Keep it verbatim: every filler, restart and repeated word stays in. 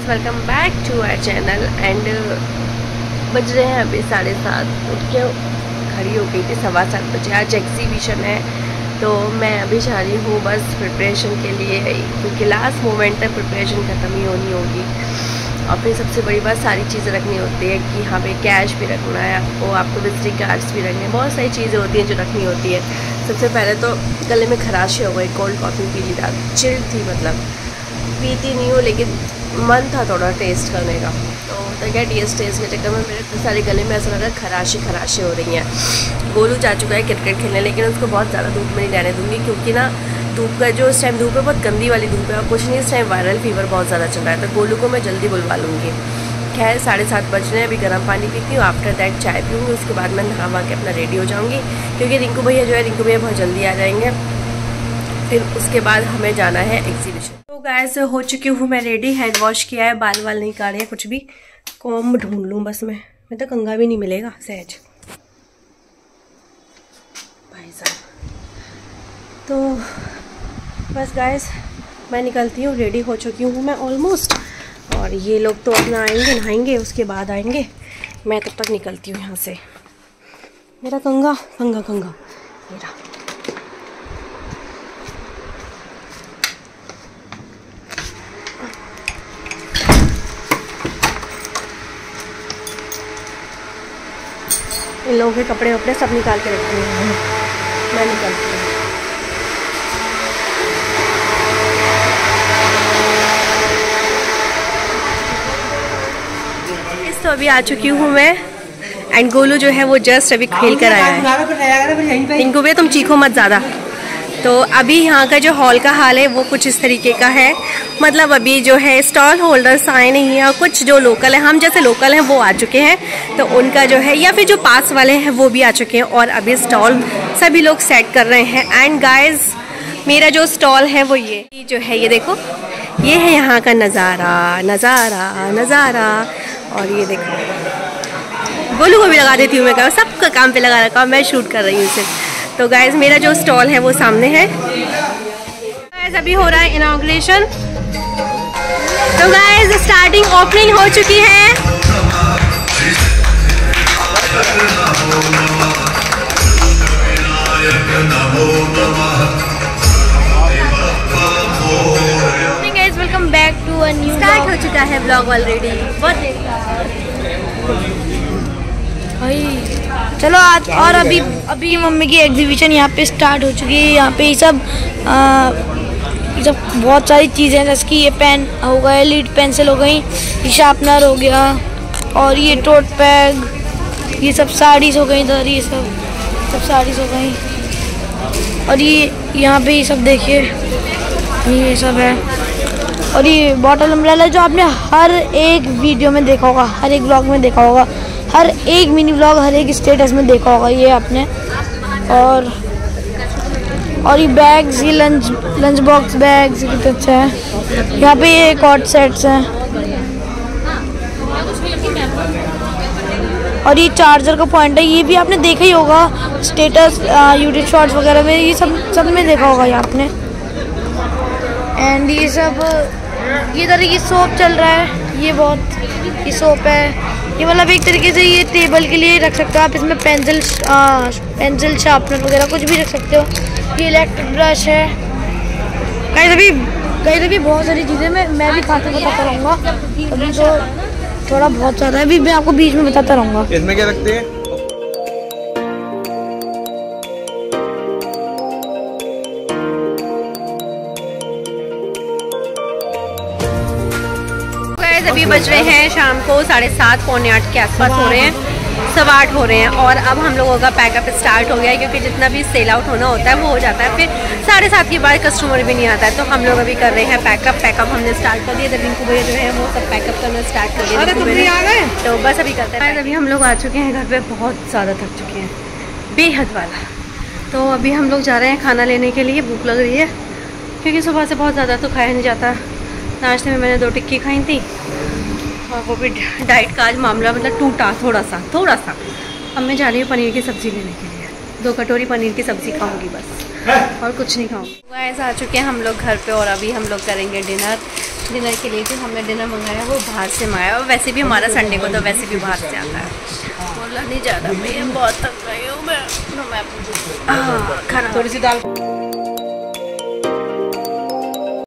Guys, welcome back to our channel. And बज रहे हैं अभी साढ़े सात। उठ के खड़ी हो गई थी, सवा सात बजे। आज एग्जीबिशन है तो मैं अभी जा रही हूँ बस प्रिपरेशन के लिए, क्योंकि लास्ट मोमेंट तक प्रिपरेशन ख़त्म ही होनी होगी। और फिर सबसे बड़ी बात, सारी चीज़ें रखनी होती है कि यहाँ पे कैश भी रखना है आपको, आपको विजिटिंग कार्ड्स भी रखने हैं, बहुत सारी चीज़ें होती हैं जो रखनी होती है। सबसे पहले तो गले में खराशे हो गई, कोल्ड कॉफ़ी पी ली था, चिल थी, मतलब पीती नहीं हूँ लेकिन मन था थोड़ा टेस्ट करने का। तो तो क्या टेस्ट टेस्ट के चक्कर में मेरे सारे गले में ऐसा लगा खराशे खराशे हो रही हैं। गोलू जा चुका है क्रिकेट खेलने, लेकिन उसको बहुत ज़्यादा धूप में नहीं रहने दूँगी, क्योंकि ना धूप का जो इस टाइम धूप है बहुत गंदी वाली धूप है, और कुछ नहीं, इस टाइम वायरल फीवर बहुत ज़्यादा चल रहा है। तो गोलू को मैं जल्दी बुलवा लूँगी। खैर साढ़े सात बज रहे हैं, अभी गर्म पानी पीती हूँ, आफ्टर दैट चाय पीऊँगी, उसके बाद मैं नहा के अपना रेडी हो जाऊँगी, क्योंकि रिंकू भैया जो है रिंकू भैया बहुत जल्दी आ जाएंगे। फिर उसके बाद हमें जाना है एग्जीबिशन। तो गाइस हो चुकी हूँ मैं रेडी, हैंड वॉश किया है, बाल वाल नहीं काटे कुछ भी। कॉम्ब ढूंढ लूँ बस मैं मैं तो कंघा भी नहीं मिलेगा सहज भाई साहब। तो बस गाइस मैं निकलती हूँ, रेडी हो चुकी हूँ मैं ऑलमोस्ट। और ये लोग तो अपना आएंगे, नहाएंगे, उसके बाद आएंगे। मैं तब तक निकलती हूँ यहाँ से। मेरा कंघा कंघा कंघा मेरा इन लोगों के कपड़े वपड़े सब निकाल के रखती हूँ, मैं निकलती हूँ। इस तो अभी आ चुकी हूँ मैं, एंड गोलू जो है वो जस्ट अभी खेल कर आया है। इनको भी तुम चीखो मत ज़्यादा। तो अभी यहाँ का जो हॉल का हाल है वो कुछ इस तरीके का है, मतलब अभी जो है स्टॉल होल्डर्स आए नहीं हैं, और कुछ जो लोकल हैं, हम जैसे लोकल हैं वो आ चुके हैं, तो उनका जो है, या फिर जो पास वाले हैं वो भी आ चुके हैं, और अभी स्टॉल सभी लोग सेट कर रहे हैं। एंड गाइस मेरा जो स्टॉल है वो ये जो है, ये देखो, ये है यहाँ का नज़ारा नज़ारा नज़ारा। और ये देखो, गोलू को भी लगा देती हूँ मैं, कहा सबका काम पे लगा रखा, मैं शूट कर रही हूँ सिर्फ। तो गाइज मेरा जो स्टॉल है वो सामने है। गाइज अभी हो रहा है इनॉग्रेशन। तो गाइज स्टार्टिंग ओपनिंग हो चुकी है। Guys welcome back to a new. Start हो चुका है ब्लॉग ऑलरेडी, बहुत भाई। चलो आज, और अभी अभी मम्मी की एग्जीबिशन यहाँ पे स्टार्ट हो चुकी है। यहाँ पे ये सब आ, ये सब बहुत सारी चीज़ें हैं, जैसे कि ये पेन हो गए, लीड पेंसिल हो गई, ये शार्पनर हो गया, और ये टोट बैग, ये सब साड़ीज़ हो गई इधर, ये सब सब साड़ीज़ हो गई। और ये यहाँ पे ये सब देखिए, ये सब है। और ये बॉटल अम्ब्रेला जो आपने हर एक वीडियो में देखा होगा, हर एक ब्लॉग में देखा होगा, हर एक मिनी व्लॉग, हर एक स्टेटस में देखा होगा ये आपने। और और ये बैग्स, ये लंच लंच बॉक्स बैग्स कितने अच्छे हैं। यहाँ पे ये कॉर्ड सेट्स हैं, और ये चार्जर का पॉइंट है, ये भी आपने देखा ही होगा स्टेटस, यूट्यूब शॉर्ट्स वगैरह में, ये सब सब में देखा होगा ये आपने। एंड ये सब, ये तरह की सोप चल रहा है, ये बहुत ये सोप है, ये मतलब एक तरीके से ये टेबल के लिए रख सकते हो आप, इसमें पेंसिल पेंसिल शार्पनर वगैरह कुछ भी रख सकते हो। ये इलेक्ट्रिक ब्रश है। गाइस अभी गाइस अभी बहुत सारी चीज़ें मैं मैं भी खाते बताता रहूँगा, अभी तो थोड़ा बहुत ज़्यादा है, अभी मैं आपको बीच में बताता रहूँगा। इसमें क्या रखते हैं? अभी बज रहे हैं शाम को साढ़े सात पौने आठ के आसपास हो रहे हैं, सवा आठ हो रहे हैं, और अब हम लोगों का पैकअप स्टार्ट हो गया है, क्योंकि जितना भी सेल आउट होना होता है वो हो जाता है, फिर साढ़े सात के बाद कस्टमर भी नहीं आता है। तो हम लोग अभी कर रहे हैं पैकअप पैकअप हमने स्टार्ट कर दिया, जब रिंकू भैया जो है वो सब पैकअप करना स्टार्ट कर दिया, तो बस अभी करते हैं। अभी हम लोग आ चुके हैं घर पर, बहुत ज़्यादा थक चुके हैं, बेहद वाला। तो अभी हम लोग जा रहे हैं खाना लेने के लिए, भूख लग रही है, क्योंकि सुबह से बहुत ज़्यादा तो खाया नहीं जाता। नाश्ते में मैंने दो टिक्की खाई थी, और वो भी डाइट का आज मामला मतलब टूटा थोड़ा सा थोड़ा सा। अब मैं जा रही हूँ पनीर की सब्ज़ी लेने के लिए, दो कटोरी पनीर की सब्ज़ी खाऊंगी बस, और कुछ नहीं खाऊंगी। गाइस आ चुके हैं हम लोग घर पे, और अभी हम लोग करेंगे डिनर। डिनर के लिए जो हमने डिनर मंगाया वो बाहर से मंगाया, और वैसे भी हमारा संडे को तो वैसे भी बाहर से आता है। बोला नहीं जा रहा भैया, बहुत थक गई हूँ मैं, तो मैं खाना थोड़ी सी दाल